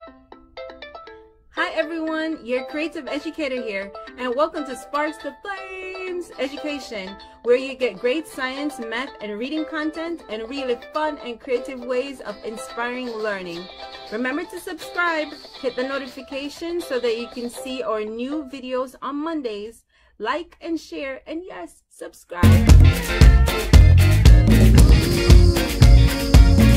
Hi everyone, your creative educator here, and welcome to Sparkstoflameseducation, where you get great science, math, and reading content and really fun and creative ways of inspiring learning. Remember to subscribe, hit the notification so that you can see our new videos on Mondays. Like and share, and yes, subscribe.